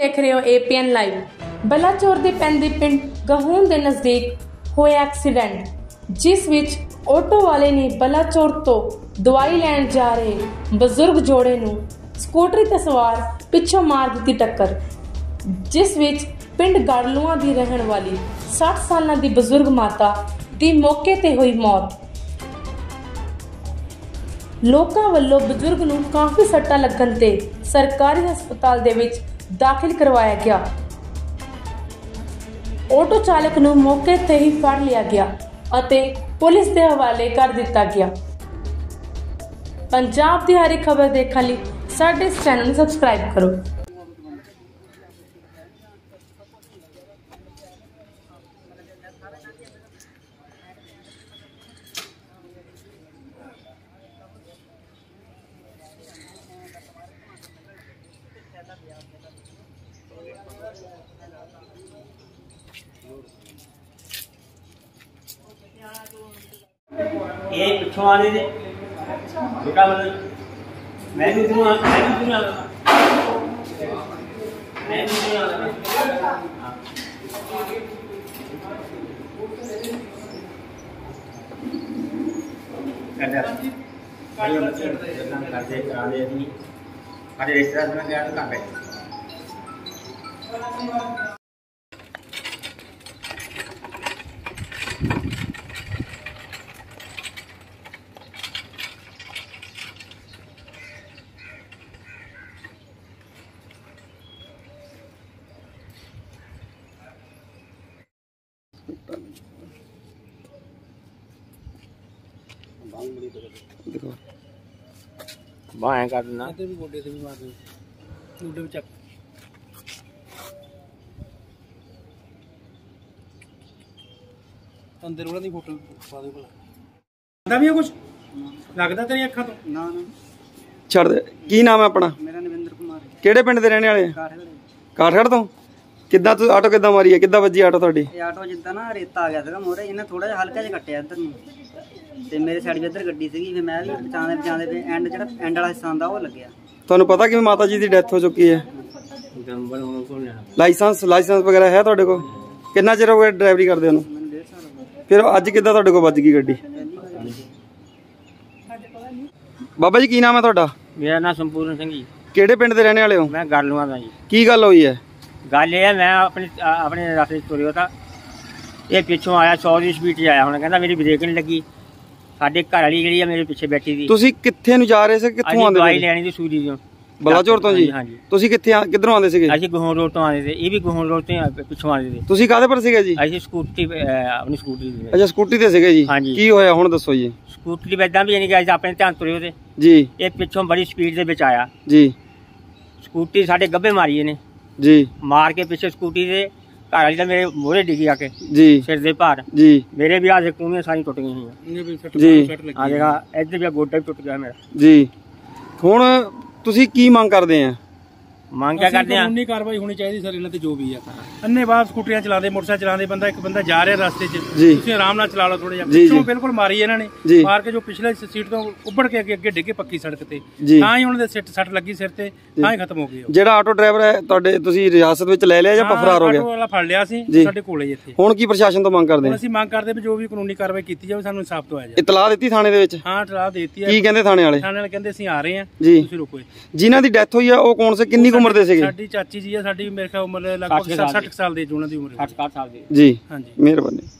देख रहे हो APN लाइव। बलाचौर ਦੇ ਪੈਂਦੇ ਪਿੰਡ ਗਹੂਨ ਦੇ ਨਜ਼ਦੀਕ ਹੋਇਆ ਐਕਸੀਡੈਂਟ, ਜਿਸ ਵਿੱਚ ਆਟੋ ਵਾਲੇ ਨੇ ਬਲਾਚੌਰ ਤੋਂ ਦਵਾਈ ਲੈਣ ਜਾ ਰਹੇ ਬਜ਼ੁਰਗ ਜੋੜੇ ਨੂੰ ਸਕੂਟਰੀ ਤੇ ਸਵਾਰ ਪਿੱਛੋਂ ਮਾਰ ਦਿੱਤੀ ਟੱਕਰ, ਜਿਸ ਵਿੱਚ ਪਿੰਡ ਗੜਲੂਆਂ ਦੀ ਰਹਿਣ ਵਾਲੀ 60 ਸਾਲਾਂ ਦੀ ਬਜ਼ੁਰਗ ਮਾਤਾ ਦੀ ਮੌਕੇ ਤੇ ਹੋਈ ਮੌਤ। ਲੋਕਾਂ ਵੱਲੋਂ ਬਜ਼ੁਰਗ ਨੂੰ ਕਾਫੀ ਸੱਟਾਂ ਲੱਗਣ ਤੇ ਸਰਕਾਰੀ ਹਸਪਤਾਲ ਦੇ ਵਿੱਚ दाखिल करवाया गया। ऑटो चालक नूं मौके ते ही फड़ लिया गया अते पुलिस दे हवाले कर दिता गया। पंजाब दी हर एक खबर देखने लई साडे इस चैनल नूं सबसक्राइब करो। ये पिछों वाले ने बेटा मतलब मैं भी दूंगा देखो बाएं कर देना भी गोडे से भी मार दो, गोडे में चक अंदर वाला दी फोटो पा दो भला लगदा भी है कुछ लगदा तेरी अखां तो ना ना छड़ दे। की नाम है अपना? मेरा नविंदर कुमार है। केड़े पिंड दे रहने वाले? काठगढ़ तो। किद्दां तू आटो किद्दां मारी है, किद्दां वजी आटो ਤੁਹਾਡੀ? ਇਹ ਆਟੋ ਜਿੱਦਾਂ ਨਾ ਰੇਤਾ ਆ ਗਿਆ ਸੀਗਾ ਮੋਰੇ, ਇਹਨੇ ਥੋੜਾ ਜਿਹਾ ਹਲਕਾ ਜਿਹਾ ਕੱਟਿਆ ਇੱਧਰ ਨੂੰ ਤੇ ਮੇਰੇ ਸਾਈਡ ਵੀ ਇੱਧਰ ਗੱਡੀ ਸੀਗੀ, ਫਿਰ ਮੈਂ ਵੀ ਬਚਾਉਂਦੇ ਤੇ ਐਂਡ ਜਿਹੜਾ ਐਂਡ ਵਾਲਾ ਹਿੱਸਾ ਹੁੰਦਾ ਉਹ ਲੱਗਿਆ। ਤੁਹਾਨੂੰ ਪਤਾ ਕਿ ਮਾਤਾ ਜੀ ਦੀ ਡੈਥ ਹੋ ਚੁੱਕੀ ਹੈ? ਲਾਇਸੈਂਸ ਵਗੈਰਾ ਹੈ ਤੁਹਾਡੇ ਕੋਲ? ਕਿੰਨਾ ਚਿਰ ਹੋ ਗਿਆ ਡਰਾਈਵਰੀ ਕਰਦੇ ਨੂੰ? ਮੈਨੂੰ 1.5 ਸਾਲ ਹੋ ਗਿਆ। ਫਿਰ ਅੱਜ ਕਿੱਦਾਂ ਤੁਹਾਡੇ ਕੋਲ ਵੱਜ ਗਈ ਗੱਡੀ? ਬਾਬਾ ਜੀ ਕੀ ਨਾਮ ਹੈ ਤੁਹਾਡਾ? मेरा नाम संपूर्ण सिंह जी। ਕਿਹੜੇ ਪਿੰਡ ਦੇ ਰਹਿਣੇ ਵਾਲੇ ਹੋ? मैं गड़लूआं दा जी। ਕੀ ਗੱਲ ਹੋਈ ਹੈ? गल ये है मैं अपने रास्ते तुरिया था, ये पिछों आया 100 की स्पीड च आया, हुण कहंदा मेरी ब्रेक नहीं लगी। साडे घर वाली जिहड़ी है मेरे पीछे बैठी थी। ਤੁਸੀਂ ਕਿੱਥੇ ਨੂੰ ਜਾ ਰਹੇ ਸੀ? ਕਿੱਥੋਂ ਆਉਂਦੇ? दवाई लैनी सी सूरी दी ਬਲਾਚੌਰ ਤੋਂ ਜੀ? हाँ जी। ਤੁਸੀਂ ਕਿੱਧਰੋਂ ਆਉਂਦੇ ਸੀਗੇ? ਅਸੀਂ ਗਹੂਨ ਰੋਡ ਤੋਂ ਆਉਂਦੇ थे, ये भी गहून रोड ਤੋਂ ਪਿੱਛੋਂ ਆਉਂਦੇ थे। ਤੁਸੀਂ ਕਾਹਦੇ ਪਰ ਸੀਗੇ ਜੀ? ਅਸੀਂ ਸਕੂਟੀ ਆਪਣੀ ਸਕੂਟਰੀ ਤੇ। ਅੱਛਾ ਸਕੂਟੀ ਤੇ ਸੀਗੇ ਜੀ। ਹਾਂਜੀ। ਕੀ ਹੋਇਆ ਹੁਣ ਦੱਸੋ ਜੀ? ਸਕੂਟਰੀ ਵੇਦਾਂ ਵੀ ਨਹੀਂ ਕਿ ਅਸੀਂ ਆਪਣੇ ਧਿਆਨ ਤੁਰੇ ਉਹਦੇ ਜੀ। ਇਹ ਪਿੱਛੋਂ ਬੜੀ ਸਪੀਡ ਦੇ ਵਿੱਚ ਆਇਆ ਜੀ। ਸਕੂਟੀ ਸਾਡੇ ਗੱਭੇ ਮਾਰੀ ਇਹਨੇ ਜੀ। ਮਾਰ ਕੇ ਪਿੱਛੇ ਸਕੂਟੀ ਦੇ ਘਰ ਵਾਲੀ ਤਾਂ ਮੇਰੇ ਮੋਹਰੇ ਡਿੱਗੀ ਆ ਕੇ ਜੀ ਸਿਰ ਦੇ ਭਾਰ ਜੀ। ਮੇਰੇ ਵੀ ਆਹ ਕੂਣੀਆਂ ਸਾਰੀ ਟੁੱਟ ਗਈਆਂ ਜੀ। ਆ ਜਿਹੜਾ ਇੱਧਰ ਵੀ ਗੋਡਾ ਵੀ ਟੁੱਟ ਗਿਆ ਮੇਰਾ ਜੀ। ਹੁਣ ਤੁਸੀਂ ਕੀ ਮੰਗ ਕਰਦੇ ਆ? ਮੰਗ ਕਿਆ ਕਰਦੇ ਆ? ਕਾਨੂੰਨੀ ਕਾਰਵਾਈ ਹੋਣੀ ਚਾਹੀਦੀ ਸਰ ਇਹਨਾਂ ਤੇ ਜੋ ਵੀ ਆ। ਅੰਨੇ ਬਾਅਦ ਸਕੂਟਰੀਆਂ ਚਲਾਉਂਦੇ, ਮੋਟਰਸਾਈਕਲ ਚਲਾਉਂਦੇ, ਬੰਦਾ ਇੱਕ ਬੰਦਾ ਜਾ ਰਿਹਾ ਰਸਤੇ 'ਚ, ਤੁਸੀਂ ਆਰਾਮ ਨਾਲ ਚਲਾ ਲਓ ਥੋੜਾ ਜਿਹਾ। ਪਿੱਛੋਂ ਬਿਲਕੁਲ ਮਾਰੀ ਇਹਨਾਂ ਨੇ, ਮਾਰ ਕੇ ਜੋ ਪਿਛਲੇ ਸੀਟ ਤੋਂ ਉੱਭੜ ਕੇ ਅੱਗੇ ਡਿੱਗੇ ਪੱਕੀ ਸੜਕ ਤੇ, ਤਾਂ ਹੀ ਉਹਨਾਂ ਦੇ ਸੱਟ ਲੱਗੀ ਸਿਰ ਤੇ, ਤਾਂ ਹੀ ਖਤਮ ਹੋ ਗਈ। ਜਿਹੜਾ ਆਟੋ ਡਰਾਈਵਰ ਹੈ ਤੁਹਾਡੇ, ਤੁਸੀਂ ਰਿਆਸਤ ਵਿੱਚ ਲੈ ਲਿਆ ਜਾਂ ਫਰਾਰ ਹੋ ਗਿਆ? ਆਟੋ ਵਾਲਾ ਫੜ ਲਿਆ ਸੀ ਸਾਡੇ ਕੋਲੇ ਇੱਥੇ। ਹੁਣ ਕੀ ਪ੍ਰਸ਼ਾਸਨ ਤੋਂ ਮੰਗ ਕਰਦੇ ਆ? ਅਸੀਂ ਮੰਗ ਕਰਦੇ ਵੀ ਜੋ ਵੀ ਕਾਨੂੰਨੀ ਕਾਰਵਾਈ ਕੀਤੀ ਜਾਵੇ, ਸਾਨੂੰ ਇਨਸਾਫ ਦਵਾਇਆ ਜਾਵੇ। ਇਤਲਾਹ ਦਿੱਤੀ ਥਾਣੇ ਦੇ ਵਿੱਚ? ਹਾਂ ਇਤਲਾਹ ਦਿੱਤੀ ਹੈ। ਕੀ ਕਹਿੰਦੇ ਥਾਣੇ ਵਾਲੇ? ਥਾਣੇ ਵਾਲੇ ਕਹਿੰਦੇ ਅਸੀਂ ਆ ਰਹੇ ਹਾਂ, ਤੁਸੀਂ ਰੁਕੋ। ਜਿਨ੍ਹਾਂ ਦੀ ਡੈਥ ਹੋਈ ਆ ਉਹ ਕੌਣ ਸੀ, ਕਿੰਨੀ ਉਮਰ ਦੇ ਸੀਗੇ? ਸਾਡੀ ਚਾਚੀ ਜੀ ਆ, ਸਾਡੀ ਮੇਰੇ ਖਿਆਲ ਉਮਰ ਲਗਭਗ 60 ਸਾਲ ਦੀ, ਉਹਨਾਂ ਦੀ ਉਮਰ 60 ਸਾਲ ਦੀ ਜੀ। ਹਾਂਜੀ ਮਿਹਰਬਾਨੀ।